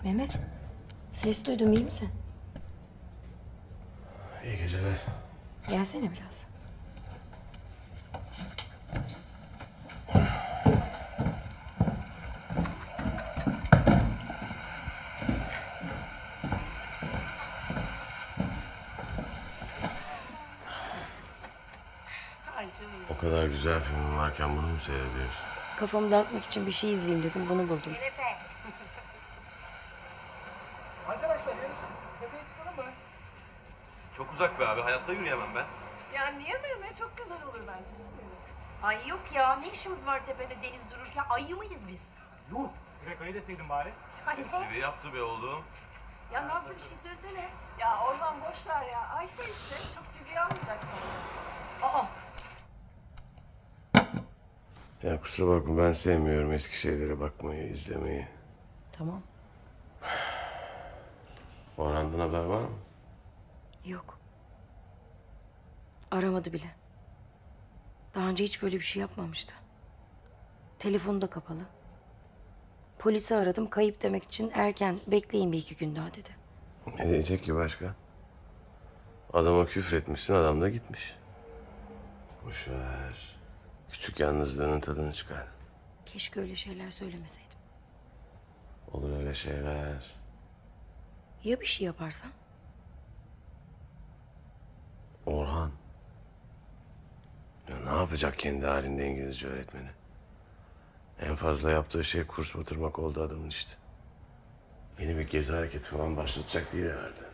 Mehmet, ses duydum, iyi misin? İyi geceler. Gelsene biraz. O kadar güzel film varken bunu mu seyrediyorsun? Kafamı dağıtmak için bir şey izleyeyim dedim, bunu buldum. Arkadaşlar yarışın. Tepeye çıkalım mı? Çok uzak be abi. Hayatta yürüyemem ben. Ya niye Mehmet? Çok güzel olur bence. Ay yok ya, ne işimiz var tepede deniz dururken? Ayı mıyız biz? Yuh. Direkt ayı deseydin bari. Espri yaptı be oğlum. Ya Nazlı bir şey söylesene. Ya oradan boş ver ya. Ayşe işte. Çok ciddiye almayacaksın. Aa! Ya kusura bakma, ben sevmiyorum eski şeylere bakmayı, izlemeyi. Tamam. Orhan'dan haber var mı? Yok. Aramadı bile. Daha önce hiç böyle bir şey yapmamıştı. Telefonu da kapalı. Polisi aradım, kayıp demek için erken, bekleyin bir iki gün daha dedi. Ne diyecek ki başka? Adama küfretmişsin, adam da gitmiş. Boş ver. Küçük yalnızlığının tadını çıkar. Keşke öyle şeyler söylemeseydim. Olur öyle şeyler. Ya bir şey yaparsam? Orhan. Ya ne yapacak kendi halinde İngilizce öğretmeni? En fazla yaptığı şey kurs batırmak oldu adamın işte. Yeni bir gezi hareketi falan başlatacak değil herhalde.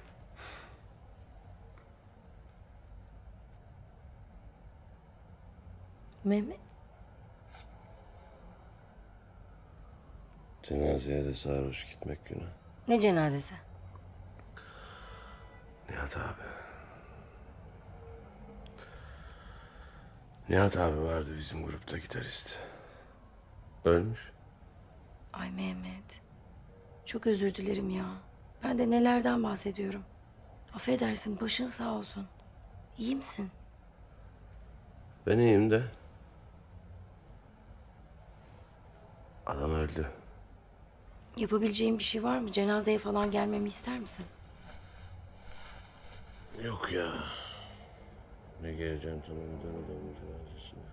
Mehmet. Cenazeye de sarhoş gitmek günah. Ne cenazesi? Nihat abi. Nihat abi vardı bizim grupta, gitarist. Ölmüş. Ay Mehmet. Çok özür dilerim ya. Ben de nelerden bahsediyorum. Affedersin, başın sağ olsun. İyi misin? Ben iyiyim de. Adam öldü. Yapabileceğim bir şey var mı? Cenazeye falan gelmemi ister misin? Yok ya. Ne geleceğim tanımadığın adamın cenazesine.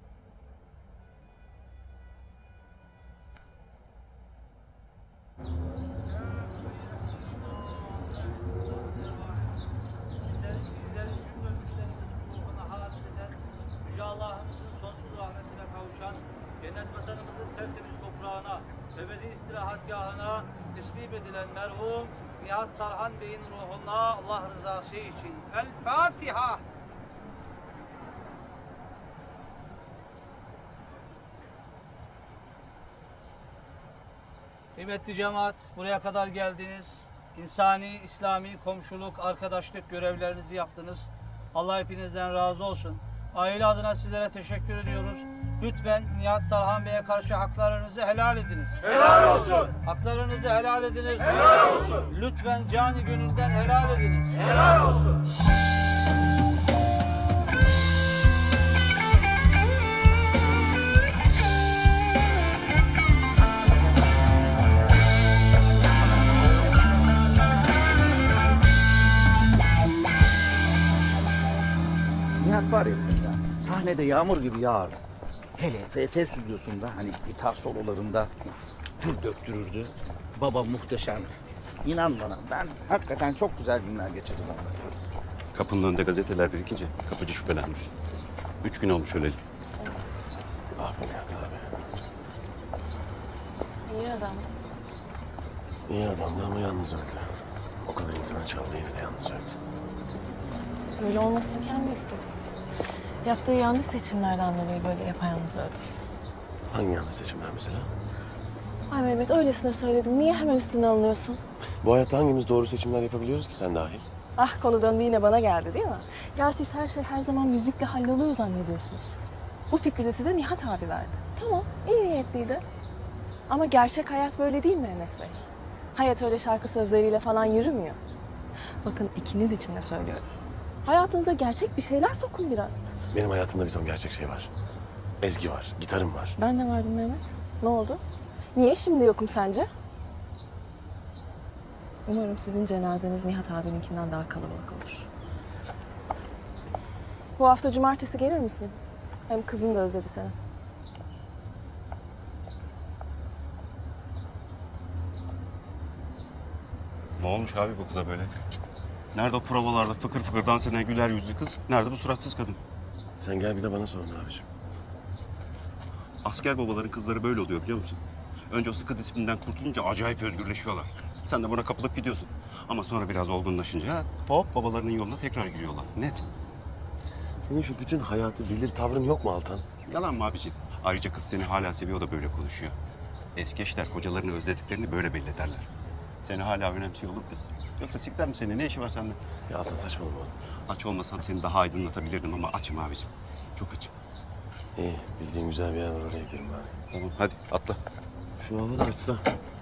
Yüce Allah'ımızın sonsuz rahmetine kavuşan, cennet vatanımızın tertemiz toprağına, ebedi istirahatgahına teslim edilen merhum Nihat Tarhan Bey'in ruhuna Allah rızası için. El Fatiha. Kıymetli cemaat, buraya kadar geldiniz. İnsani, İslami, komşuluk, arkadaşlık görevlerinizi yaptınız. Allah hepinizden razı olsun. Aile adına sizlere teşekkür ediyoruz. Lütfen Nihat Tarhan Bey'e karşı haklarınızı helal ediniz. Helal olsun. Haklarınızı helal ediniz. Helal olsun. Lütfen cani gönülden helal ediniz. Helal olsun. Nihat var ya bizim Nihat. Sahnede yağmur gibi yağardı. Hele FT stüdyosunda hani gitar sololarında gül döktürürdü. Baba muhteşemdi. İnan bana ben hakikaten çok güzel günler geçirdim onunla. Kapının önünde gazeteler birikince kapıcı şüphelenmiş. 3 gün olmuş öleli. Ah be Nihat abi. İyi adamdı. İyi adamdı ama yalnız öldü. O kadar insana çaldı, yine de yalnız öldü. Öyle olmasını kendi istedi. Yaptığı yanlış seçimlerden dolayı böyle yapayalnız öldü. Hangi yanlış seçimler mesela? Ay Mehmet öylesine söyledim. Niye hemen üstüne alınıyorsun? Bu hayatta hangimiz doğru seçimler yapabiliyoruz ki, sen dahil? Ah konu döndü yine bana geldi değil mi? Ya siz her şey her zaman müzikle halloluyor zannediyorsunuz. Bu fikri de size Nihat abi verdi. Tamam, iyi niyetliydi. Ama gerçek hayat böyle değil mi Mehmet Bey? Hayat öyle şarkı sözleriyle falan yürümüyor. Bakın ikiniz için de söylüyorum. Hayatınıza gerçek bir şeyler sokun biraz. Benim hayatımda bir ton gerçek şey var. Ezgi var, gitarım var. Ben de vardım Mehmet. Ne oldu? Niye şimdi yokum sence? Umarım sizin cenazeniz Nihat abininkinden daha kalabalık olur. Bu hafta cumartesi gelir misin? Hem kızın da özledi seni. Ne olmuş abi bu kıza böyle? Nerede o provalarda fıkır fıkır dans eden güler yüzlü kız? Nerede bu suratsız kadın? Sen gel bir de bana sorun abiciğim. Asker babaların kızları böyle oluyor biliyor musun? Önce o sıkı disiplinden kurtulunca acayip özgürleşiyorlar. Sen de buna kapılıp gidiyorsun. Ama sonra biraz olgunlaşınca hop babalarının yoluna tekrar giriyorlar. Net. Senin şu bütün hayatı bilir tavrın yok mu Altan? Yalan mı abiciğim? Ayrıca kız seni hala seviyor da böyle konuşuyor. Eski eşler kocalarını özlediklerini böyle belli ederler. Seni hala önemsiyor olur kız. Yoksa sikler mi seni? Ne işi var sende? Ya Altan saçmalama oğlum. Aç olmasam seni daha aydınlatabilirdim ama açım abiciğim. Çok açım. İyi bildiğin güzel bir yer var oraya gidelim bari. Tamam hadi atla. Şu hava da açsa.